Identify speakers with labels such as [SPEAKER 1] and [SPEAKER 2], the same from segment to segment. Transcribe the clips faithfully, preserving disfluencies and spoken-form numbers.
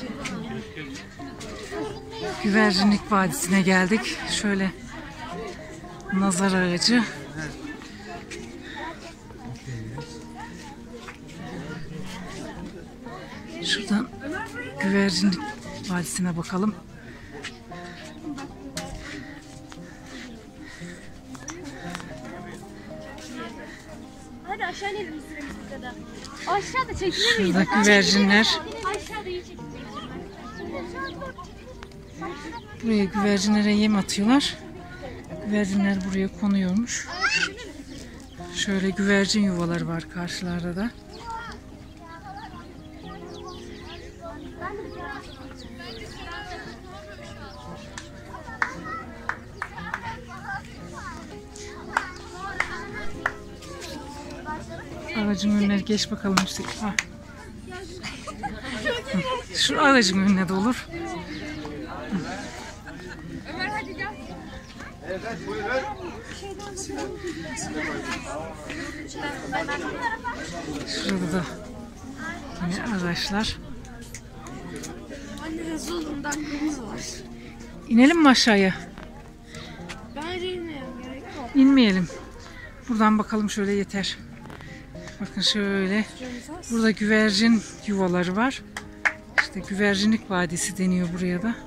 [SPEAKER 1] Güvercinlik Vadisi'ne geldik. Şöyle nazar ağacı. Şuradan Güvercinlik Vadisi'ne bakalım.
[SPEAKER 2] Hadi aşağı inelim süremiz bu kadar. Aşağıda çekilir miyiz?
[SPEAKER 1] Şurada güvercinler.
[SPEAKER 2] Aşağıda iyi çekilir.
[SPEAKER 1] Buraya güvercinlere yem atıyorlar. Güvercinler buraya konuyormuş. Şöyle güvercin yuvaları var karşılarda da. Ağacın önüne geç bakalım Hüseyin. Ha. Şu ağacın önüne de olur.
[SPEAKER 2] Ömer hadi gel.
[SPEAKER 3] Evet, buyurun.
[SPEAKER 1] Şurada da yine ağaçlar.
[SPEAKER 2] Anne Resul'un dakikamız var.
[SPEAKER 1] İnelim mi aşağıya?
[SPEAKER 2] Bence inmeyelim, gerek yok.
[SPEAKER 1] İnmeyelim. Buradan bakalım şöyle yeter. Bakın şöyle. Burada güvercin yuvaları var. İşte Güvercinlik Vadisi deniyor buraya da.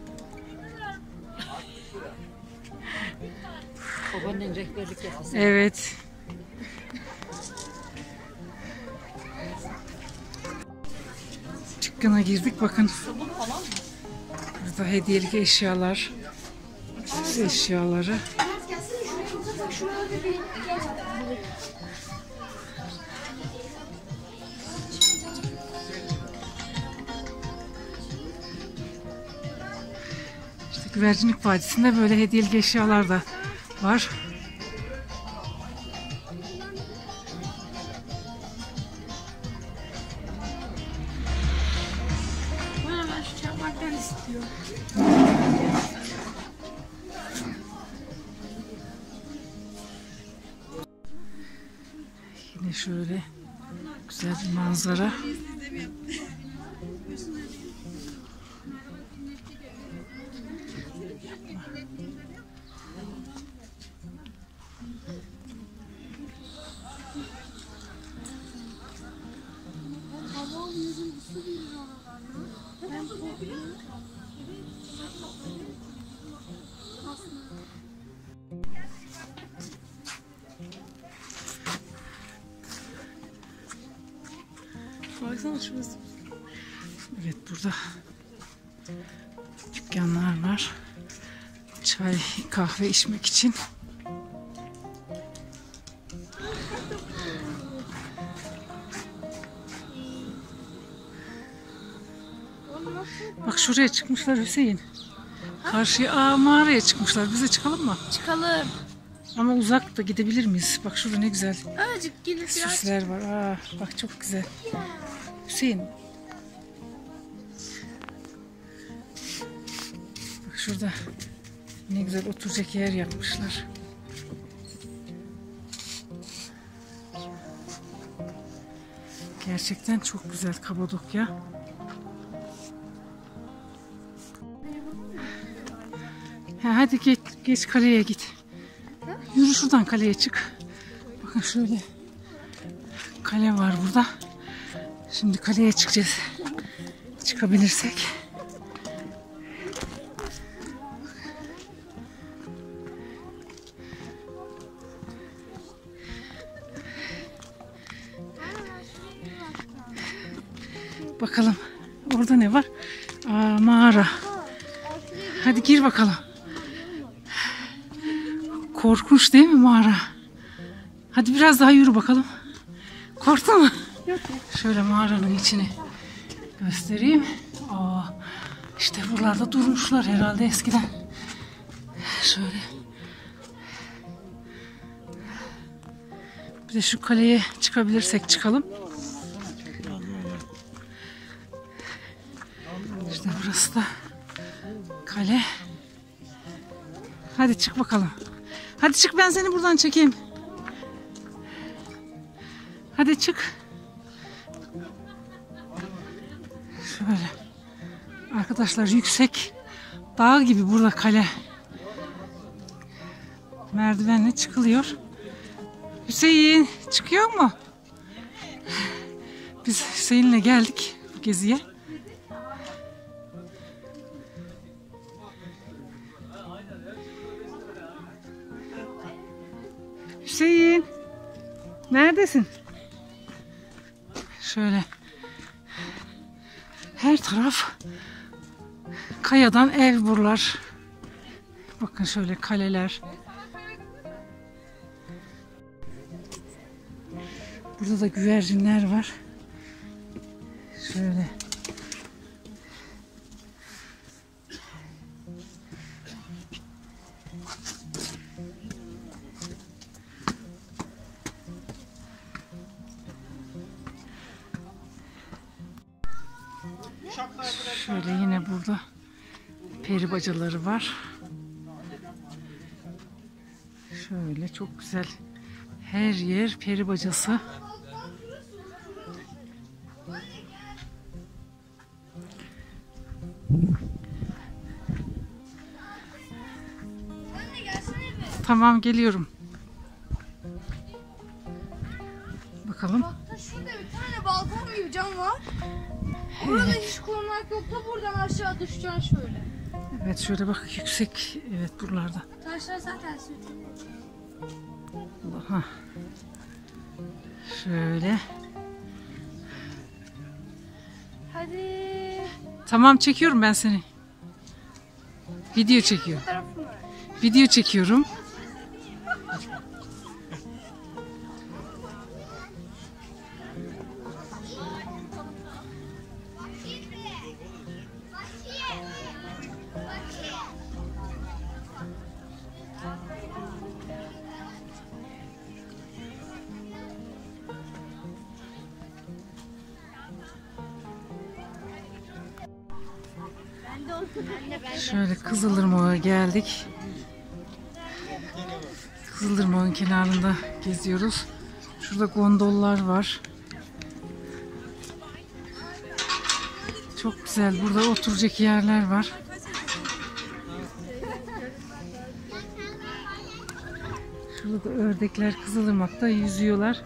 [SPEAKER 4] Babanın rehberlik yapması.
[SPEAKER 1] Evet. Dükkana girdik bakın. Burada hediyelik eşyalar. Süs eşyaları. İşte Güvercinlik Vadisi'nde böyle hediyelik eşyalar da var.
[SPEAKER 2] Bana ben şu çakmaktan istiyorum.
[SPEAKER 1] Yine şöyle güzel bir manzara.
[SPEAKER 2] Baksana şurası.
[SPEAKER 1] Evet, burada dükkanlar var. Çay, kahve içmek için. Bak şuraya çıkmışlar Hüseyin. Karşıya aa, mağaraya çıkmışlar. Bize çıkalım mı?
[SPEAKER 2] Çıkalım.
[SPEAKER 1] Ama uzak da gidebilir miyiz? Bak şurada ne güzel
[SPEAKER 2] Azıcık gelip biraz.
[SPEAKER 1] süsler var. Aa, bak çok güzel. Hüseyin. Bak şurada ne güzel oturacak yer yapmışlar. Gerçekten çok güzel Kapadokya. Ha, hadi geç, geç kaleye git. Yürü şuradan kaleye çık. Bakın şöyle kale var burada. Şimdi kaleye çıkacağız. Çıkabilirsek. Bakalım orada ne var? Aa, mağara. Hadi gir bakalım. Korkunç değil mi mağara? Hadi biraz daha yürü bakalım. Korktun mu?
[SPEAKER 2] Yok.
[SPEAKER 1] Şöyle mağaranın içini göstereyim. Aa, işte buralarda durmuşlar herhalde eskiden. Şöyle. Bir de şu kaleye çıkabilirsek çıkalım. İşte burası da kale. Hadi çık bakalım. Hadi çık, ben seni buradan çekeyim. Hadi çık. Şöyle. Arkadaşlar yüksek dağ gibi burada kale. Merdivenle çıkılıyor. Hüseyin çıkıyor mu? Biz Hüseyin'le geldik bu geziye. Hüseyin neredesin? Şöyle her taraf kayadan ev buralar. Bakın şöyle kaleler. Burada da güvercinler var. Şöyle. Şöyle yine burada peri bacaları var. Şöyle çok güzel. Her yer peri bacası. Tamam geliyorum. Bakalım.
[SPEAKER 2] Bak şurada bir tane balkon gibi cam var. Burada hiç korumak yok da buradan aşağı düşeceksin şöyle.
[SPEAKER 1] Evet şöyle bak yüksek. Evet buralarda.
[SPEAKER 2] Taşlar zaten sürtünüyor.
[SPEAKER 1] Aha. Şöyle.
[SPEAKER 2] Hadi.
[SPEAKER 1] Tamam çekiyorum ben seni. Video çekiyorum.
[SPEAKER 2] Tarafım var.
[SPEAKER 1] Video çekiyorum. Şöyle Kızılırmak'a geldik. Kızılırmak'ın kenarında geziyoruz. Şurada gondollar var. Çok güzel. Burada oturacak yerler var. Şurada da ördekler Kızılırmak'ta yüzüyorlar.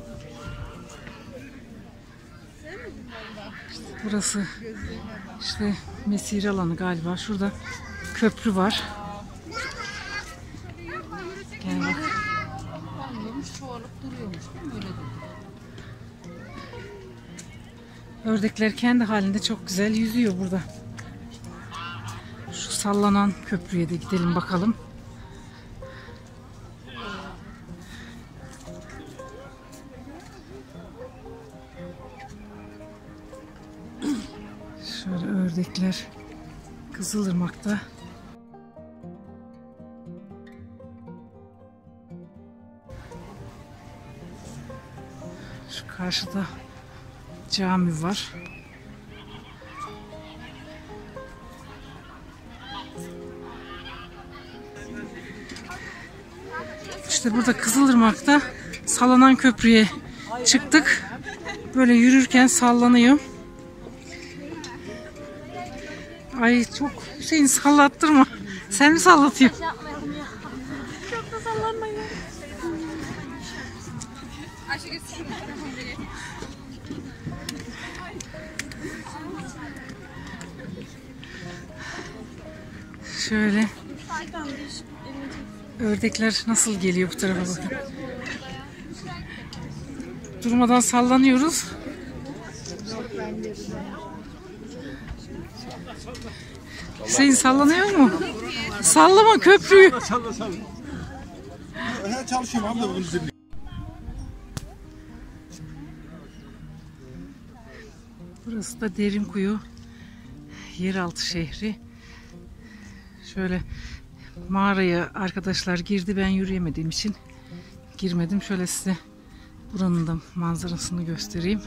[SPEAKER 1] İşte burası işte mesire alanı galiba. Şurada köprü var. Gel bak. Ördekler kendi halinde çok güzel yüzüyor burada. Şu sallanan köprüye de gidelim bakalım. Şöyle ördekler Kızılırmak'ta. Şu karşıda cami var. İşte burada Kızılırmak'ta sallanan köprüye çıktık. Böyle yürürken sallanıyor. Ay çok Hüseyin sallattırma. Sen mi sallatıyorsun?
[SPEAKER 2] Yapmayalım ya. Çok da sallanmayın.
[SPEAKER 1] Şöyle ördekler nasıl geliyor bu tarafa bakın. Durmadan sallanıyoruz. Hüseyin sallanıyor mu? Sallama köprüyü.
[SPEAKER 3] Salla salla. Ben çalışıyorum abi de bunu dinle.
[SPEAKER 1] Burası da Derinkuyu yeraltı şehri. Şöyle mağaraya arkadaşlar girdi. Ben yürüyemediğim için girmedim. Şöyle size buranın da manzarasını göstereyim.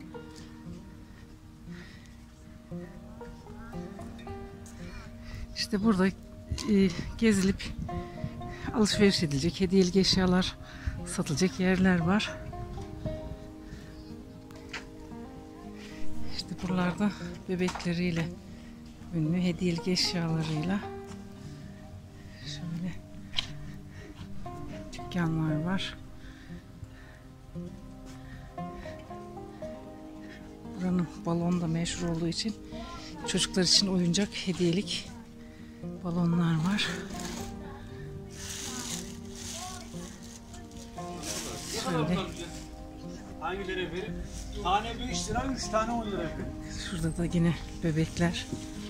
[SPEAKER 1] İşte burada e, gezilip alışveriş edilecek, hediyelik eşyalar satılacak yerler var. İşte buralarda bebekleriyle ünlü hediyelik eşyalarıyla şöyle dükkanlar var. Buranın balon da meşhur olduğu için çocuklar için oyuncak hediyelik balonlar var. Şöyle.
[SPEAKER 3] Hangileri efendim? Tane beş lira, üç tane on lira efendim.
[SPEAKER 1] Şurada da yine bebekler.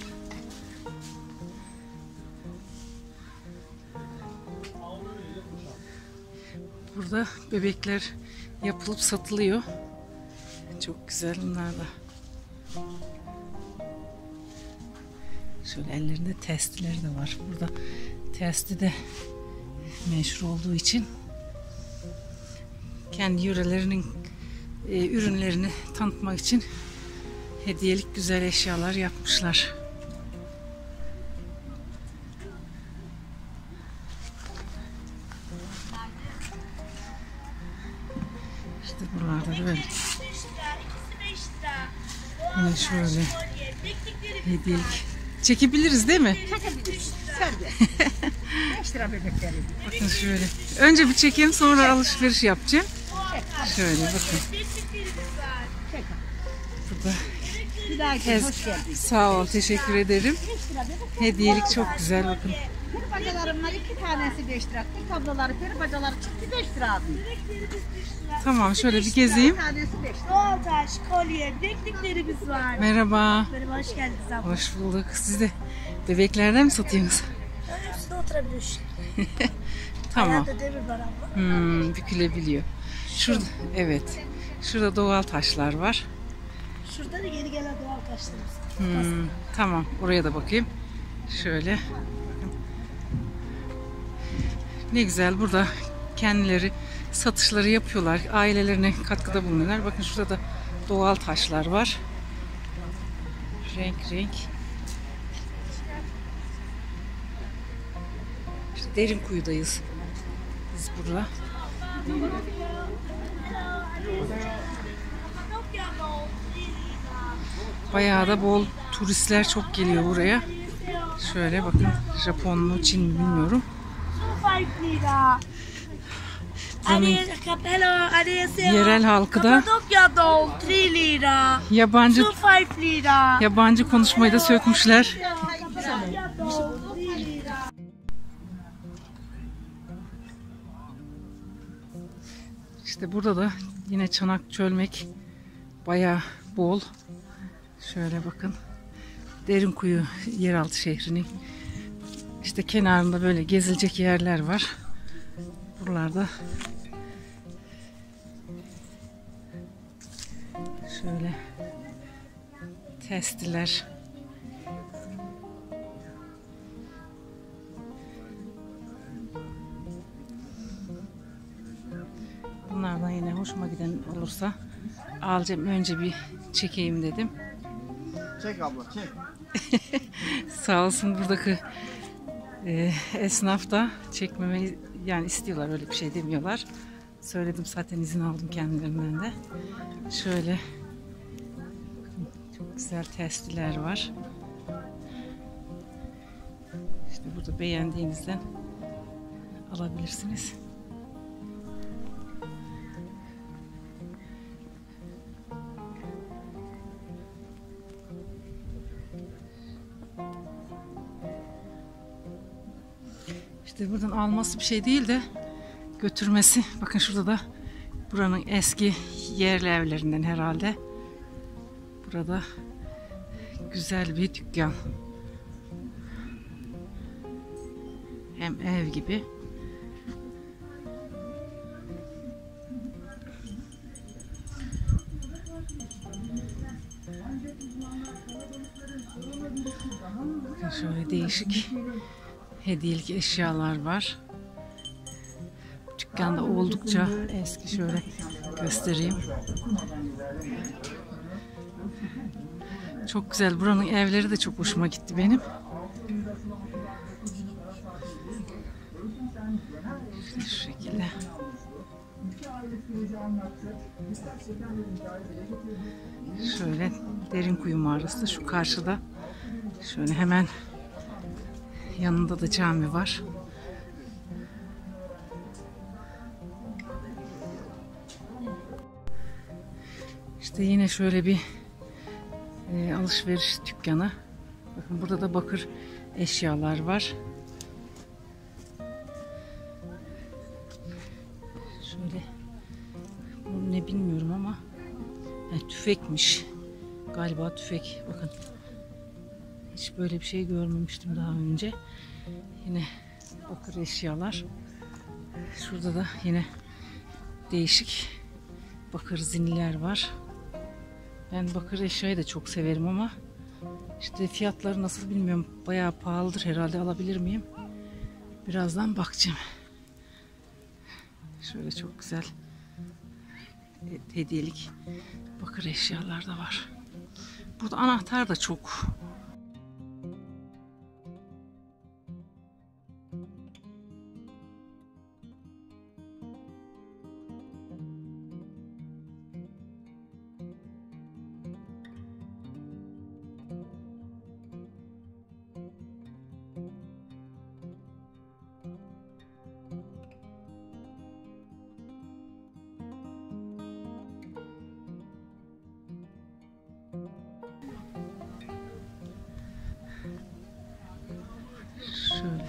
[SPEAKER 1] Burada bebekler yapılıp satılıyor. Çok güzel bunlar da. Şöyle ellerinde testileri de var. Burada testi de meşhur olduğu için kendi yörelerinin e, ürünlerini tanıtmak için hediyelik güzel eşyalar yapmışlar. İşte buralarda da böyle. Yine şöyle hediyelik. Çekebiliriz değil mi?
[SPEAKER 4] Çekebiliriz. Sen de. beş lira bebekleri.
[SPEAKER 1] Bakın şöyle. Önce bir çekeyim, sonra alışveriş yapacağım. Şöyle bakın.
[SPEAKER 4] Çek.
[SPEAKER 1] Burada
[SPEAKER 4] Bir daha gel,
[SPEAKER 1] tez.
[SPEAKER 4] hoş geldin.
[SPEAKER 1] Sağ ol, teşekkür ederim.
[SPEAKER 4] beş lira bebek.
[SPEAKER 1] Hediyelik çok güzel bakın.
[SPEAKER 4] Peri bacalarım var, iki tanesi beş lira. Bir tabloları, peri bacaları çıktı beş lira aldım.
[SPEAKER 1] Tamam, şöyle bir gezeyim.
[SPEAKER 4] Bir tanesi beş lira.
[SPEAKER 5] Doğal taş, kolye, bilekliklerimiz var.
[SPEAKER 1] Merhaba.
[SPEAKER 5] Merhaba, hoş geldiniz abla.
[SPEAKER 1] Hoş bulduk. Siz de bebeklerden mi satıyorsunuz?
[SPEAKER 5] Üstüne oturabiliyorsun.
[SPEAKER 1] Tamam.
[SPEAKER 5] Ayağında demir var abla.
[SPEAKER 1] Hmm, bükülebiliyor. Şurada, evet. Şurada doğal taşlar var.
[SPEAKER 5] Şurada da yeni gelen doğal taşlarımız.
[SPEAKER 1] Hmm, tamam. Oraya da bakayım. Şöyle. Ne güzel. Burada kendileri satışları yapıyorlar. Ailelerine katkıda bulunuyorlar. Bakın şurada da doğal taşlar var. Renk renk. İşte Derinkuyu'dayız. Biz burada. Bayağı da bol turistler çok geliyor buraya. Şöyle bakın. Japon mu Çin mi bilmiyorum.
[SPEAKER 5] beş lira.
[SPEAKER 1] Yerel halkı da
[SPEAKER 5] Kapadokya doll üç lira.
[SPEAKER 1] yabancı
[SPEAKER 5] beş lira.
[SPEAKER 1] yabancı konuşmayı da sökmüşler.
[SPEAKER 5] Kapadokya doll üç lira.
[SPEAKER 1] İşte burada da yine çanak çölmek bayağı bol. Şöyle bakın. Derinkuyu yeraltı şehrinin işte kenarında böyle gezilecek yerler var. Buralarda şöyle testiler. Bunlardan yine hoşuma giden olursa alacağım. Önce bir çekeyim dedim.
[SPEAKER 3] Çek abla, çek.
[SPEAKER 1] Sağ olsun buradaki e, esnaf da çekmemeyi yani istiyorlar, öyle bir şey demiyorlar. Söyledim zaten, izin aldım kendilerinden de. Şöyle çok güzel testiler var. İşte burada beğendiğinizden alabilirsiniz. İşte buradan alması bir şey değil de götürmesi. Bakın şurada da buranın eski yerli evlerinden herhalde. Burada güzel bir dükkan. Hem ev gibi. Bakın şöyle değişik hediyelik eşyalar var. Dükkanda oldukça eski, şöyle göstereyim. Çok güzel. Buranın evleri de çok hoşuma gitti benim. Şu şekilde. Şöyle Derinkuyu mağarası da şu karşıda. Şöyle hemen yanında da cami var. İşte yine şöyle bir e, alışveriş dükkanı. Bakın burada da bakır eşyalar var. Şöyle, bu ne bilmiyorum ama yani tüfekmiş. Galiba tüfek. Bakın. Hiç böyle bir şey görmemiştim daha önce. Yine bakır eşyalar. Şurada da yine değişik bakır zinler var. Ben bakır eşyayı da çok severim ama işte fiyatları nasıl bilmiyorum. Bayağı pahalıdır herhalde. Alabilir miyim? Birazdan bakacağım. Şöyle çok güzel hediyelik bakır eşyalar da var. Burada anahtar da çok. Şöyle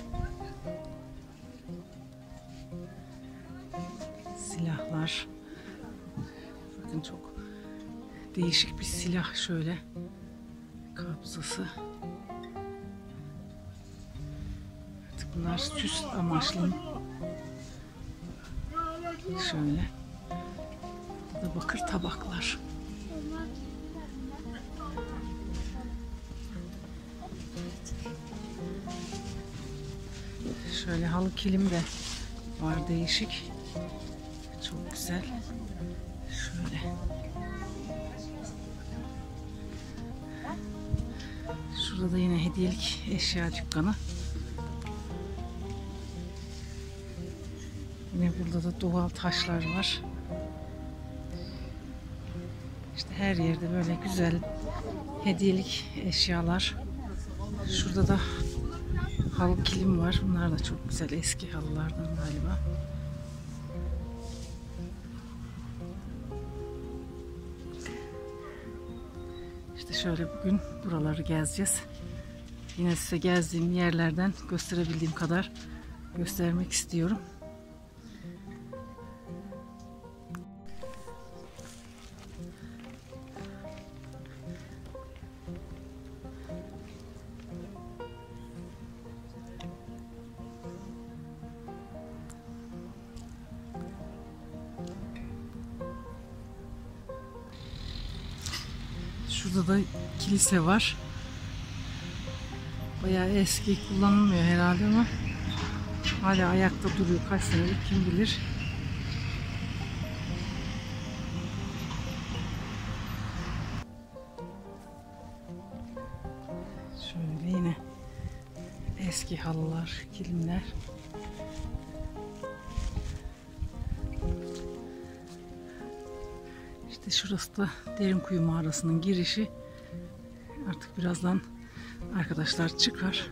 [SPEAKER 1] silahlar. Bakın çok değişik bir silah şöyle. Kabzası. Artık bunlar süs amaçlı. Şöyle. Burada bakır tabaklar. Şöyle halı kilim de var değişik. Çok güzel. Şöyle. Şurada da yine hediyelik eşya dükkanı. Yine burada da doğal taşlar var. İşte her yerde böyle güzel hediyelik eşyalar. Şurada da halı kilim var. Bunlar da çok güzel eski halılardan galiba. İşte şöyle bugün buraları gezeceğiz. Yine size gezdiğim yerlerden gösterebildiğim kadar göstermek istiyorum. Şurada da kilise var. Bayağı eski, kullanılmıyor herhalde ama hala ayakta duruyor. Kaç senedir kim bilir. Şöyle yine eski halılar, kilimler. İşte şurası da Derinkuyu Mağarası'nın girişi. Artık birazdan arkadaşlar çıkar.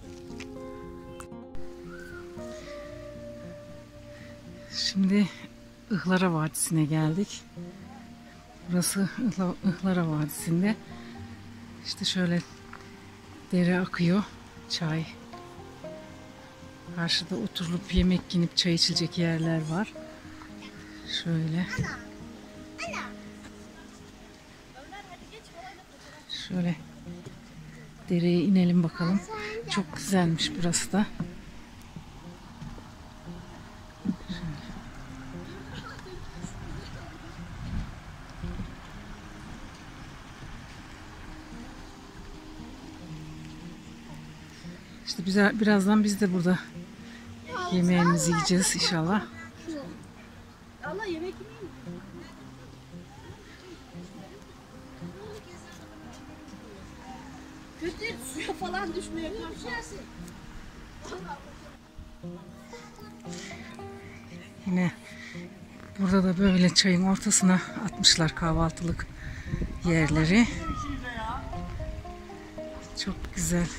[SPEAKER 1] Şimdi Ihlara Vadisi'ne geldik. Burası Ihlara Vadisi'nde. İşte şöyle dere akıyor. Çay. Karşıda oturulup yemek yenip çay içilecek yerler var. Şöyle. Şöyle dereye inelim bakalım. Çok güzelmiş burası da. İşte bize, birazdan biz de burada yemeğimizi yiyeceğiz inşallah.
[SPEAKER 4] Allah yemek yiyeyim. Kötü suya falan düşmeye karşı.
[SPEAKER 1] Yine burada da böyle çayın ortasına atmışlar kahvaltılık yerleri. Çok güzel.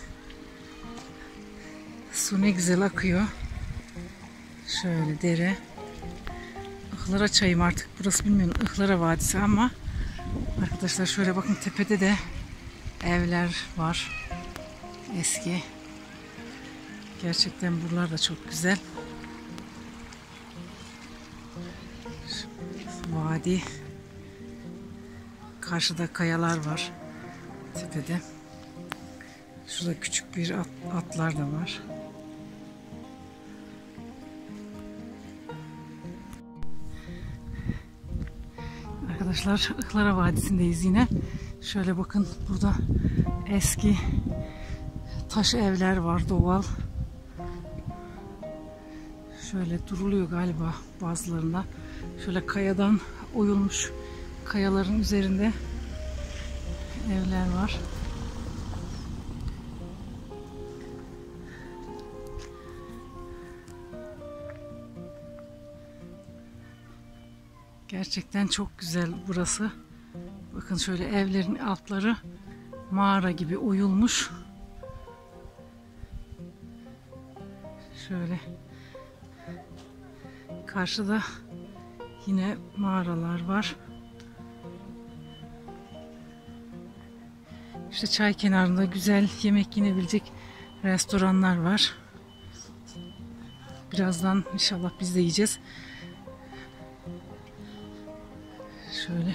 [SPEAKER 1] Su ne güzel akıyor. Şöyle dere. Ihlara çayım artık. Burası bilmiyorum Ihlara Vadisi ama arkadaşlar şöyle bakın tepede de evler var. Eski. Gerçekten buralar da çok güzel. Vadi. Karşıda kayalar var. Tepede. Şurada küçük bir at, atlar da var. Arkadaşlar Ihlara Vadisi'ndeyiz yine. Şöyle bakın burada eski taş evler var, doğal. Şöyle duruluyor galiba bazılarında. Şöyle kayadan oyulmuş kayaların üzerinde evler var. Gerçekten çok güzel burası. Bakın şöyle evlerin altları mağara gibi oyulmuş. Şöyle karşıda yine mağaralar var. İşte çay kenarında güzel yemek yenebilecek restoranlar var. Birazdan inşallah biz de yiyeceğiz. Şöyle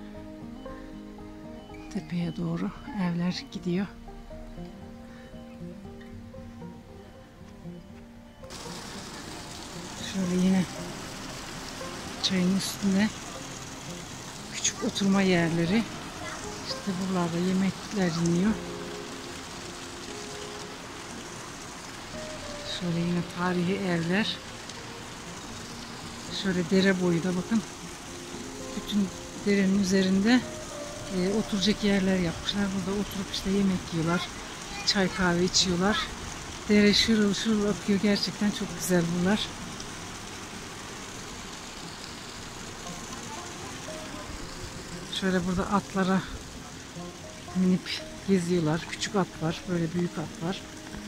[SPEAKER 1] tepeye doğru evler gidiyor. Şöyle yine çayın üstünde küçük oturma yerleri. İşte buralarda yemekler yeniyor. Şöyle yine tarihi evler. Şöyle dere boyu da bakın. Bütün derenin üzerinde e, oturacak yerler yapmışlar. Burada oturup işte yemek yiyorlar. Çay kahve içiyorlar. Dere şırıl şırıl akıyor. Gerçekten çok güzel bunlar. Şöyle burada atlara binip geziyorlar. Küçük at var. Böyle büyük at var.